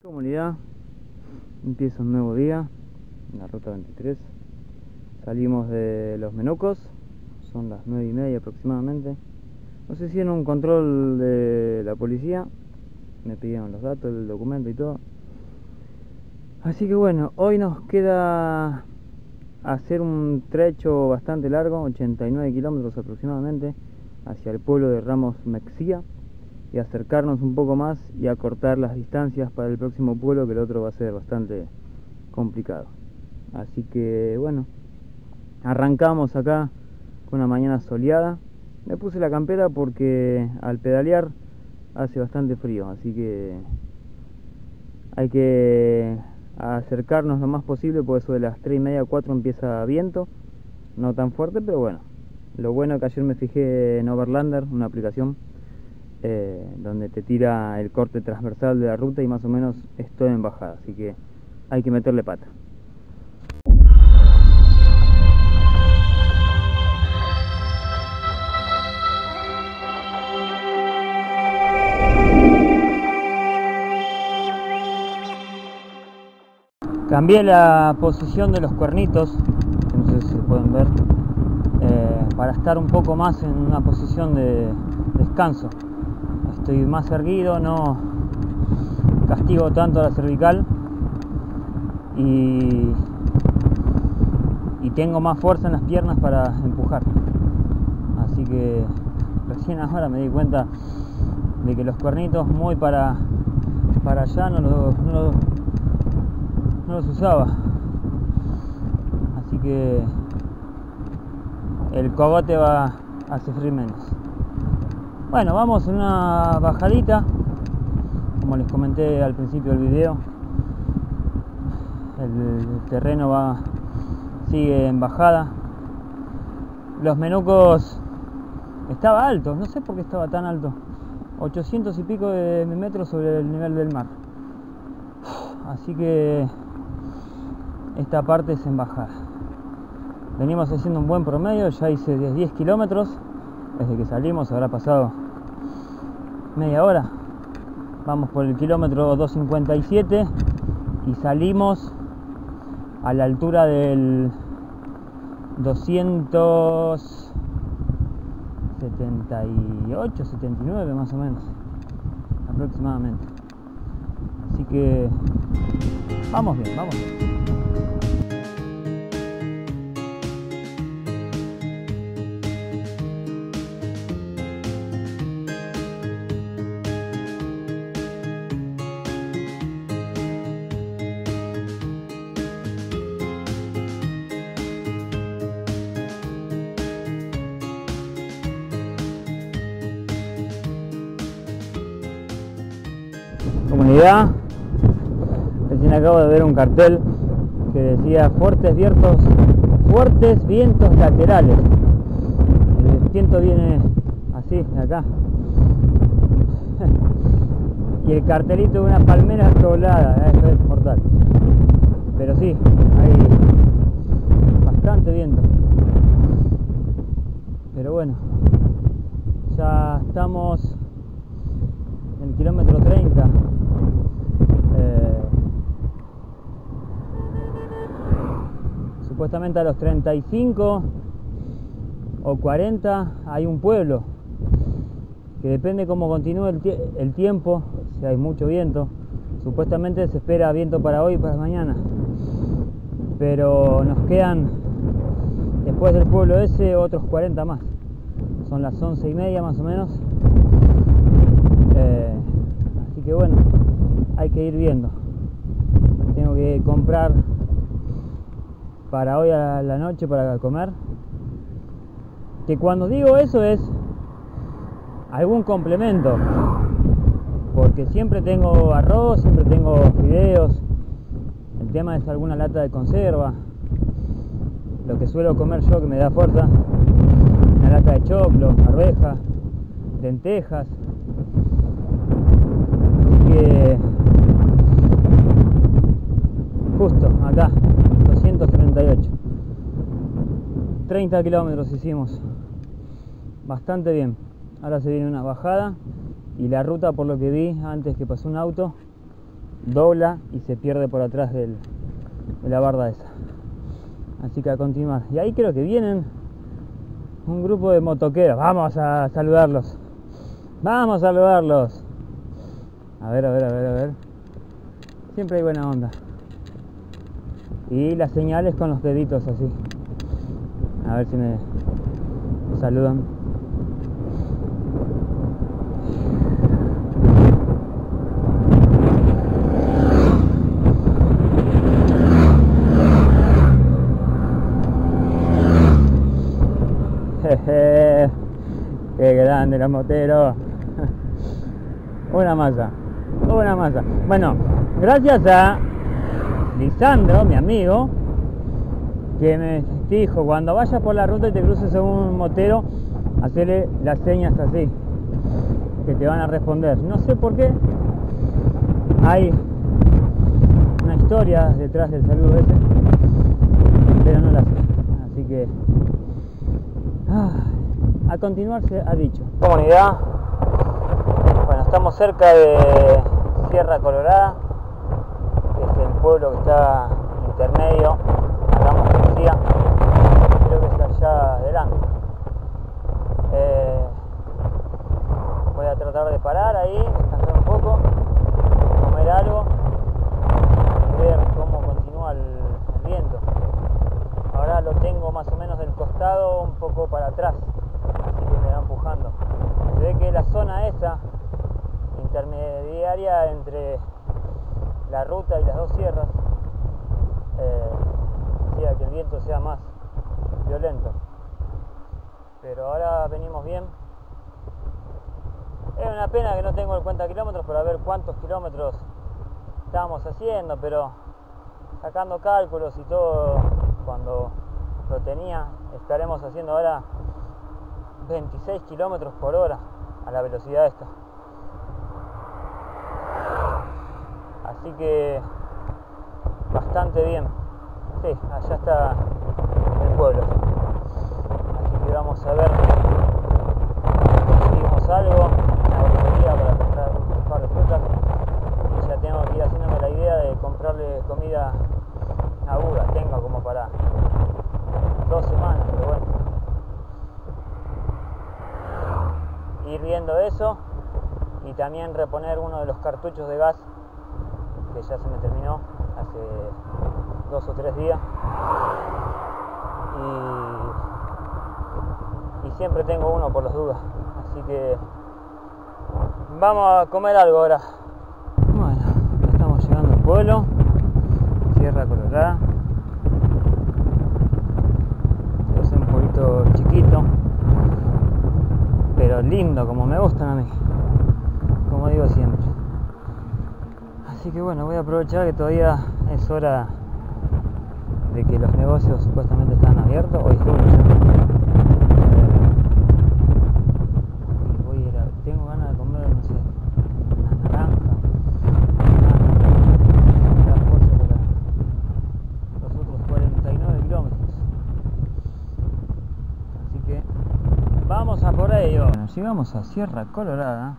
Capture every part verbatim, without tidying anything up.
Comunidad, empieza un nuevo día en la ruta veintitrés. Salimos de Los Menucos, son las nueve y media aproximadamente. No sé si en un control de la policía me pidieron los datos, el documento y todo. Así que bueno, hoy nos queda hacer un trecho bastante largo, ochenta y nueve kilómetros aproximadamente, hacia el pueblo de Ramos Mexía, y acercarnos un poco más y acortar las distancias para el próximo pueblo, que el otro va a ser bastante complicado. Así que bueno, arrancamos acá con una mañana soleada. Me puse la campera porque al pedalear hace bastante frío, así que hay que acercarnos lo más posible, porque eso de las tres y media, cuatro empieza viento, no tan fuerte, pero bueno. Lo bueno es que ayer me fijé en Overlander, una aplicación eh, donde te tira el corte transversal de la ruta y más o menos estoy en bajada, así que hay que meterle pata. Cambié la posición de los cuernitos, no sé si pueden ver, eh, para estar un poco más en una posición de descanso. Estoy más erguido, no castigo tanto a la cervical y, y tengo más fuerza en las piernas para empujar. Así que recién ahora me di cuenta de que los cuernitos muy para, para allá no los, no los no los usaba, así que el cogote va a sufrir menos. Bueno, vamos en una bajadita, como les comenté al principio del video. El terreno va sigue en bajada. Los Menucos estaba alto, no sé por qué estaba tan alto, ochocientos y pico de metros sobre el nivel del mar, así que esta parte es en bajada. Venimos haciendo un buen promedio, ya hice diez kilómetros desde que salimos, habrá pasado media hora. Vamos por el kilómetro doscientos cincuenta y siete y salimos a la altura del doscientos setenta y ocho, setenta y nueve más o menos aproximadamente. Así que vamos bien, vamos bien. Comunidad, recién acabo de ver un cartel que decía fuertes vientos, fuertes vientos laterales. El viento viene así, de acá. Y el cartelito de una palmera doblada, eso es mortal. Pero sí, hay bastante viento. Pero bueno, ya estamos en el kilómetro treinta. Eh, supuestamente a los treinta y cinco o cuarenta hay un pueblo que depende cómo continúe el, tie el tiempo, si hay mucho viento. Supuestamente se espera viento para hoy y para mañana, pero nos quedan después del pueblo ese otros cuarenta más. Son las once y media más o menos, eh, así que bueno, hay que ir viendo. Tengo que comprar para hoy a la noche para comer, que cuando digo eso es algún complemento, porque siempre tengo arroz, siempre tengo fideos. El tema es alguna lata de conserva, lo que suelo comer yo que me da fuerza, una lata de choclo, arveja, lentejas. Así que justo acá, doscientos treinta y ocho, treinta kilómetros hicimos, bastante bien. Ahora se viene una bajada y la ruta, por lo que vi antes que pasó un auto, dobla y se pierde por atrás del, de la barda esa. Así que a continuar. Y ahí creo que vienen un grupo de motoqueros. Vamos a saludarlos. Vamos a saludarlos. A ver, a ver, a ver, a ver. Siempre hay buena onda. Y las señales con los deditos así. A ver si me saludan. Jeje, qué grande los moteros. Una masa, una masa. Bueno, gracias a Lisandro, mi amigo, que me dijo, cuando vayas por la ruta y te cruces a un motero, hacerle las señas así, que te van a responder. No sé por qué, hay una historia detrás del saludo ese, pero no la sé. Así que ah, a continuar se ha dicho. Comunidad, bueno, estamos cerca de Sierra Colorada, que es el pueblo que está intermedio. Hagamos policía, creo que es allá adelante. Eh, voy a tratar de parar ahí, descansar un poco, comer algo y ver cómo continúa el, el viento. Ahora lo tengo más o menos del costado un poco para atrás, así que me va empujando. Se ve que la zona esa, intermediaria entre la ruta y las dos sierras, eh, hacía que el viento sea más violento. Pero ahora venimos bien. Es una pena que no tengo el cuenta kilómetros para ver cuántos kilómetros estábamos haciendo, pero sacando cálculos y todo, cuando lo tenía, estaremos haciendo ahora veintiséis kilómetros por hora a la velocidad esta. Así que bastante bien. Sí, allá está el pueblo. Así que vamos a ver si conseguimos algo, una botella para comprar un par de frutas. Y ya tengo que ir haciéndome la idea de comprarle comida aguda. Tengo como para dos semanas, pero bueno. Ir viendo eso y también reponer uno de los cartuchos de gas que ya se me terminó hace dos o tres días. Y, y siempre tengo uno por las dudas. Así que vamos a comer algo ahora. Bueno, ya estamos llegando al pueblo, Sierra Colorada. Es un pueblito chiquito, pero lindo, como me gustan a mí, como digo siempre. Así que bueno, voy a aprovechar que todavía es hora de que los negocios supuestamente están abiertos. Hoy es lunes. Y voy a ir a, tengo ganas de comer, no sé, una naranja, una fuerza para los otros cuarenta y nueve kilómetros. Así que vamos a por ello. Bueno, llegamos a Sierra Colorada.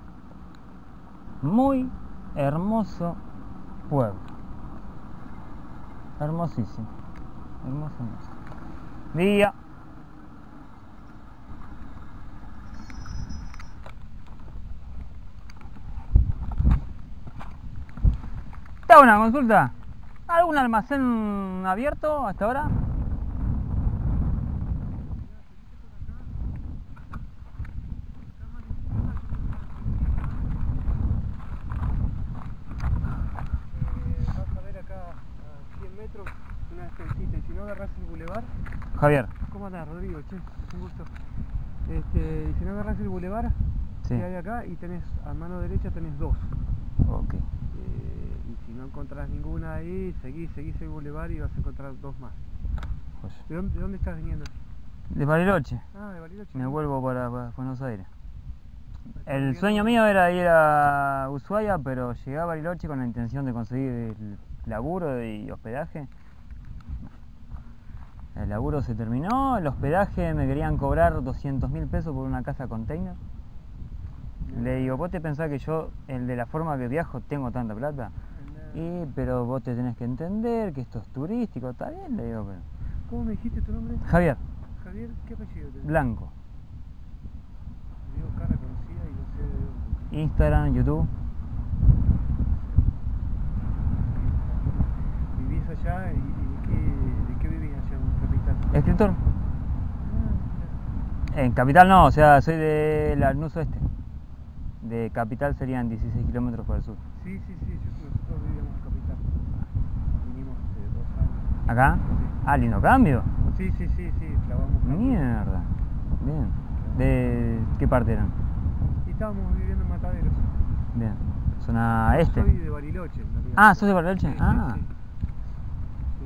Muy hermoso pueblo. Hermosísimo. Hermoso, hermoso. Día. Te hago una consulta. ¿Algún almacén abierto hasta ahora? Una despencita, y si no agarrás el bulevar. Javier. ¿Cómo andás, Rodrigo? Che, un gusto. Este, y si no agarrás el bulevar, Sí. que hay acá, y tenés a mano derecha tenés dos. Ok. Eh, y si no encontrás ninguna ahí, seguís, seguís el bulevar y vas a encontrar dos más. Pues, ¿De dónde, de dónde estás viniendo? de Bariloche. Ah, de Bariloche. Me vuelvo para, para Buenos Aires. ¿Estás El viviendo? sueño mío era ir a Ushuaia, pero llegué a Bariloche con la intención de conseguir el laburo y hospedaje. El laburo se terminó, el hospedaje me querían cobrar doscientos mil pesos por una casa container. Le digo, ¿vos te pensás que yo, el de la forma que viajo, tengo tanta plata? Y, pero vos te tenés que entender que esto es turístico, está bien, le digo, pero... ¿Cómo me dijiste tu nombre? Javier, Javier, ¿qué apellido tenés? Blanco. Me dio cara conocida y no sé de dónde. Instagram, YouTube. ¿Vivís allá y, y de, qué, de qué vivís allá en Capital? Escritor. Ah, En Capital no, o sea, soy de Lanús Oeste. De Capital serían dieciséis kilómetros por el sur. sí, sí, sí, yo, nosotros vivíamos en Capital. Vinimos hace dos años. ¿Acá? Sí. Ah, lindo cambio. Sí, sí, sí, sí, clavamos. Mierda. Bien. ¿De qué parte eran? Y estábamos viviendo en Mataderos. Bien. Zona este. Soy de Bariloche, en realidad. Ah, ¿sos de Bariloche? Sí, Ah. sí, sí. Sí,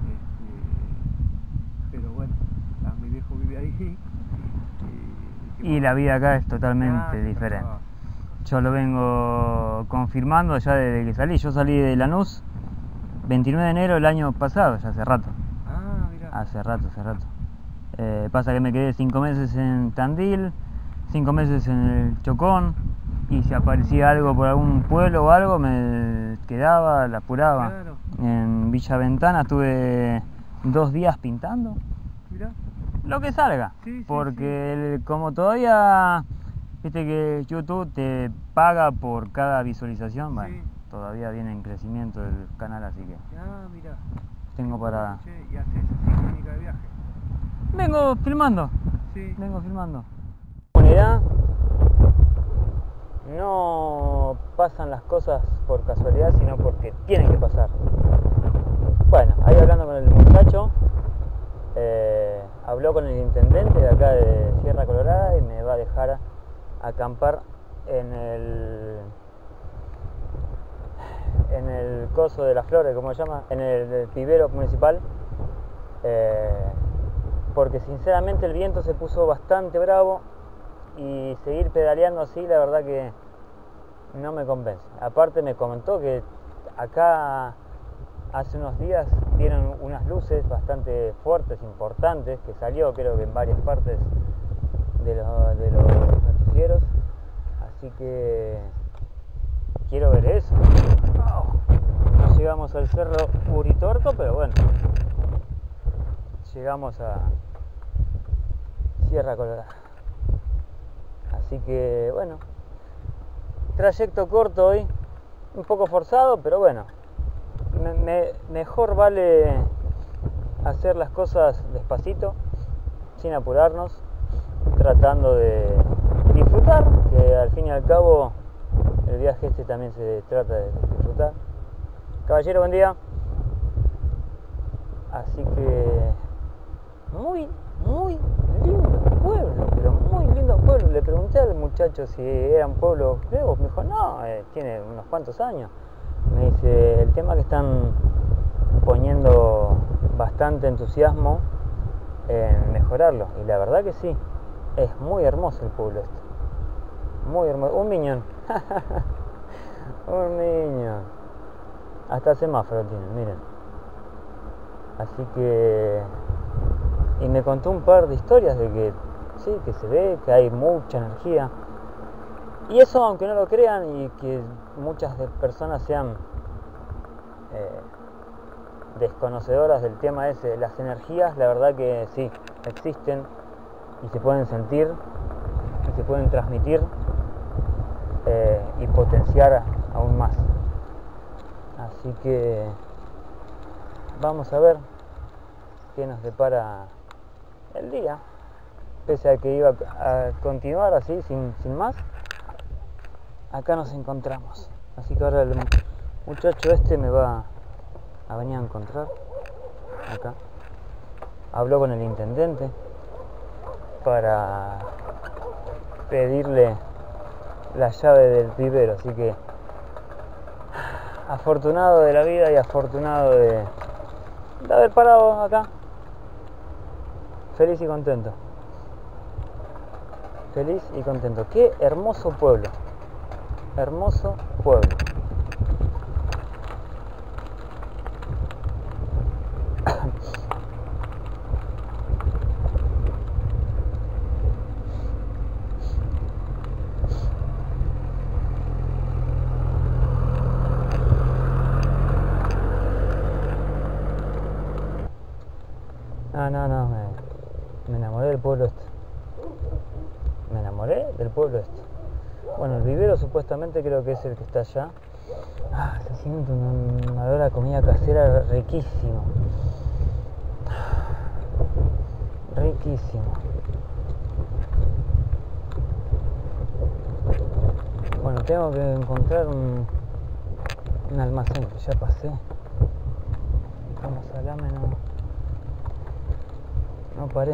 este, pero bueno, ah, mi viejo vive ahí. Y, Y la vida acá es totalmente Ah, diferente. ah, Yo lo vengo confirmando ya desde que salí. Yo salí de Lanús veintinueve de enero del año pasado, ya hace rato. Ah, mira. Hace rato, hace rato. Eh, pasa que me quedé cinco meses en Tandil, cinco meses en el Chocón, y si aparecía algo por algún pueblo o algo, me quedaba, la apuraba. Claro. En Villa Ventana estuve dos días pintando. Mira. Lo que salga, Sí, sí, porque el- como todavía, viste que YouTube te paga por cada visualización, bueno, Sí. todavía viene en crecimiento el canal, así que Ah, mira. tengo para... Che, y haces así crónica de viaje. Vengo filmando, Sí. vengo filmando. Comunidad, no pasan las cosas por casualidad, sino porque tienen que pasar. Bueno, ahí hablando con el muchacho, eh, habló con el intendente de acá de Sierra Colorada y me va a dejar acampar en el en el coso de las flores, ¿cómo se llama? En el, el vivero municipal, eh, porque sinceramente el viento se puso bastante bravo y seguir pedaleando así la verdad que no me convence. Aparte me comentó que acá hace unos días dieron unas luces bastante fuertes, importantes, que salió creo que en varias partes de los, de los noticieros, así que quiero ver eso. Oh, no llegamos al cerro Uritorco, pero bueno, llegamos a Sierra Colorada. Así que bueno, trayecto corto hoy, un poco forzado, pero bueno, me, me, mejor vale hacer las cosas despacito, sin apurarnos, tratando de disfrutar, que al fin y al cabo el viaje este también se trata de disfrutar. Caballero, buen día. Así que muy, muy lindo pueblo, pero muy lindo pueblo. Le pregunté al muchacho si eran pueblos griegos, me dijo, no, eh, tiene unos cuantos años. Me dice, el tema que están poniendo bastante entusiasmo en mejorarlo, y la verdad que sí, es muy hermoso el pueblo este, muy hermoso, un miñón, un miñón, hasta semáforo tiene, miren, así que, y me contó un par de historias de que sí, que se ve, que hay mucha energía, y eso aunque no lo crean y que muchas de personas sean eh, desconocedoras del tema ese, las energías, la verdad que sí, existen y se pueden sentir y se pueden transmitir eh, y potenciar aún más. Así que vamos a ver qué nos depara el día, pese a que iba a continuar así sin, sin más. Acá nos encontramos, así que ahora el muchacho este me va a venir a encontrar acá. Habló con el intendente para pedirle la llave del vivero, así que afortunado de la vida y afortunado de, de haber parado acá, feliz y contento, feliz y contento. Qué hermoso pueblo, hermoso pueblo. No, no, no, me, me enamoré del pueblo este. Me enamoré del pueblo este. Bueno, el vivero supuestamente creo que es el que está allá. Ah, se siente un olor a comida casera riquísimo. Riquísimo. Bueno, tengo que encontrar un, un almacén que ya pasé. Y como salame no, no paré.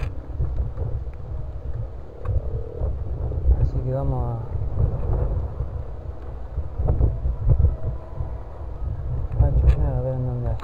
Así que vamos a, a chusmear a ver en dónde hay.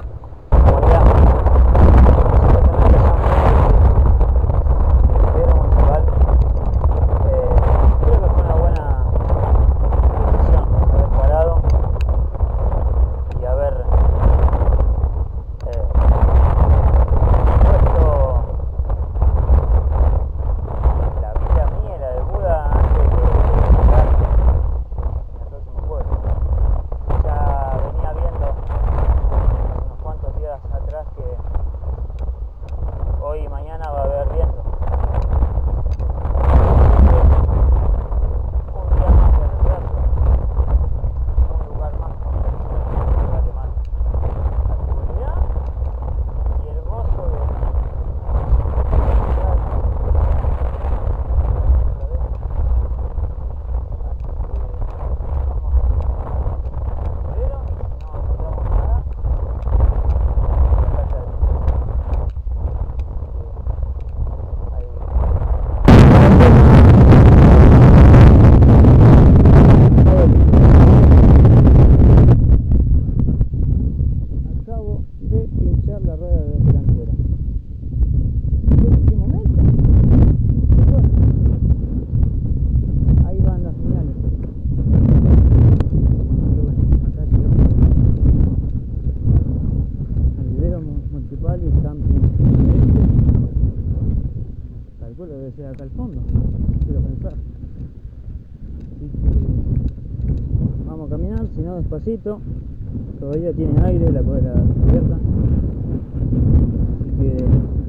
Acá al fondo, quiero pensar. Así que vamos a caminar, si no despacito. Todavía tiene aire la cola abierta. Así que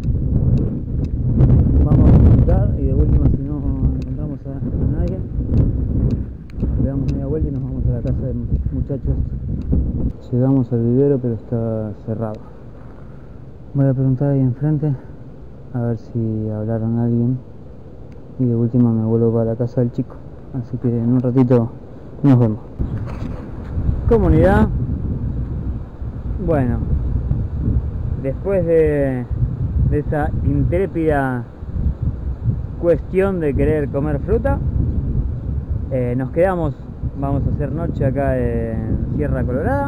vamos a disfrutar y de última, si no encontramos a, a nadie, le damos media vuelta y nos vamos a la casa del muchacho este. Llegamos al vivero pero está cerrado. Voy a preguntar ahí enfrente a ver si hablaron a alguien. Y de última me vuelvo para la casa del chico. Así que en un ratito nos vemos. Comunidad. Bueno, después de, de esa intrépida cuestión de querer comer fruta, eh, nos quedamos. Vamos a hacer noche acá en Sierra Colorada.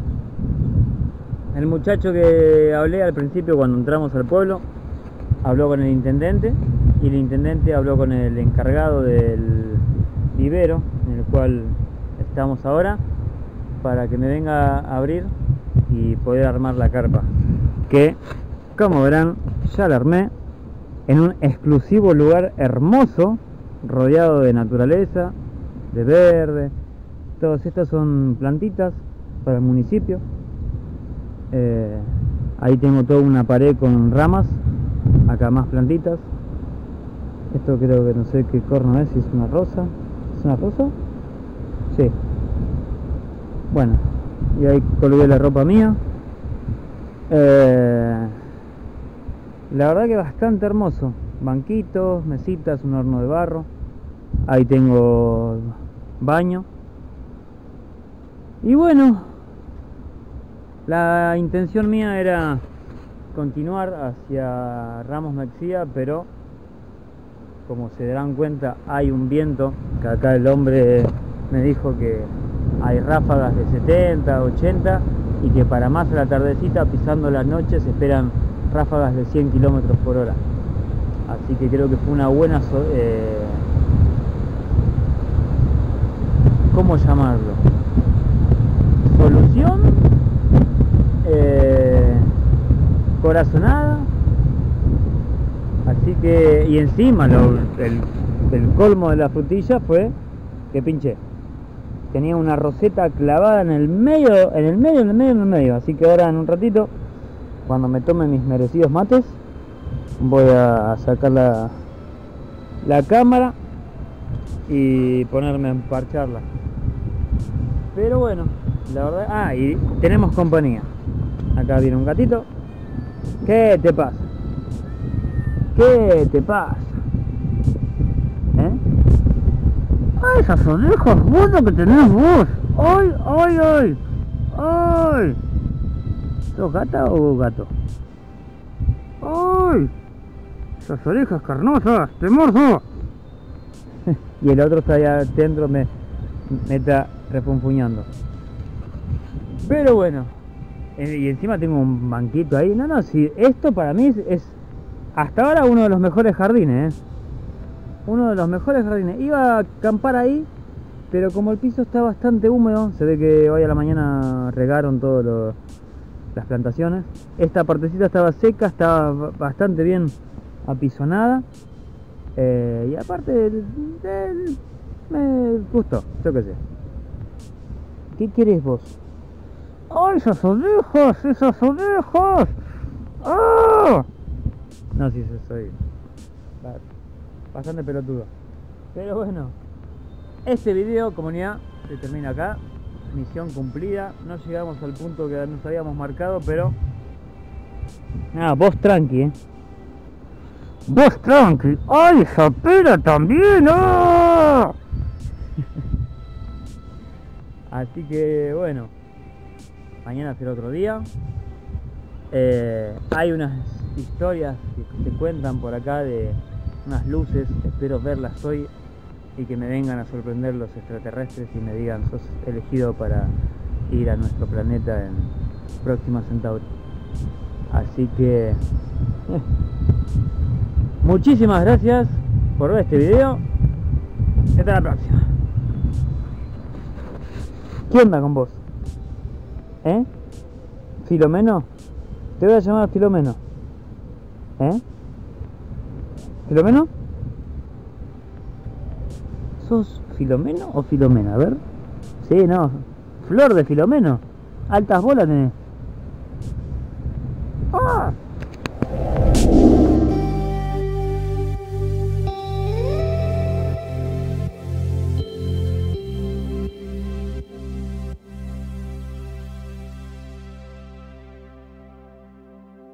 El muchacho que hablé al principio cuando entramos al pueblo habló con el intendente. Y el intendente habló con el encargado del vivero en el cual estamos ahora para que me venga a abrir y poder armar la carpa, que como verán ya la armé en un exclusivo lugar hermoso rodeado de naturaleza, de verde. Todas estas son plantitas para el municipio. Eh, ahí tengo toda una pared con ramas, acá más plantitas. Esto creo que no sé qué corno es, si es una rosa. ¿Es una rosa? Sí. Bueno, y ahí colgué la ropa mía. Eh, la verdad que bastante hermoso. Banquitos, mesitas, un horno de barro. Ahí tengo baño. Y bueno, la intención mía era continuar hacia Ramos Mexía, pero como se darán cuenta hay un viento, que acá el hombre me dijo que hay ráfagas de setenta, ochenta y que para más a la tardecita, pisando las noches, se esperan ráfagas de cien kilómetros por hora. Así que creo que fue una buena eh, ¿cómo llamarlo? Solución eh, corazonada. Así que, y encima lo, el, el colmo de la frutilla fue que pinché. Tenía una roseta clavada en el medio, en el medio, en el medio, en el medio. Así que ahora en un ratito, cuando me tome mis merecidos mates, voy a sacar la, la cámara y ponerme a emparcharla. Pero bueno, la verdad... Ah, y tenemos compañía. Acá viene un gatito. ¿Qué te pasa? ¿Qué te pasa? ¿Eh? ¡Ay, esas orejas buenas que tenés vos! ¡Ay, ay, ay! ¡Ay! ¿Sos gata o gato? ¡Ay! Esas orejas carnosas, te morzo. Y el otro está allá adentro, me, me está refunfuñando. Pero bueno, eh, y encima tengo un banquito ahí. No, no, si esto para mí es, es hasta ahora uno de los mejores jardines, ¿eh? Uno de los mejores jardines. Iba a acampar ahí, pero como el piso está bastante húmedo, se ve que hoy a la mañana regaron todas las plantaciones. Esta partecita estaba seca, estaba bastante bien apisonada. Eh, y aparte, del, del, me gustó, yo qué sé. ¿Qué querés vos? ¡Ay, esas orejas! ¡Esas orejas! ¡Ah! No, sí, soy bastante pelotudo. Pero bueno, este video, comunidad, se termina acá. Misión cumplida. No llegamos al punto que nos habíamos marcado, pero... Nada, vos tranqui, eh. Vos tranqui. ¡Ay, esa pera también! ¡Ah! Así que bueno, mañana será otro día. Eh, hay unas historias que se cuentan por acá de unas luces, espero verlas hoy y que me vengan a sorprender los extraterrestres y me digan: sos elegido para ir a nuestro planeta en Próxima Centauri. Así que eh, muchísimas gracias por ver este video. Hasta la próxima. ¿Quién va con vos? ¿Eh? ¿Filomeno? Te voy a llamar Filomeno. ¿Eh? ¿Filomeno? ¿Sos Filomeno o Filomena? A ver. Sí, no. Flor de Filomeno. Altas bolas tenés. ¡Ah!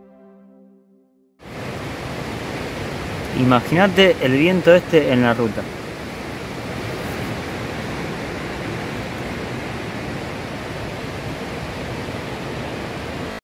Imagínate el viento este en la ruta.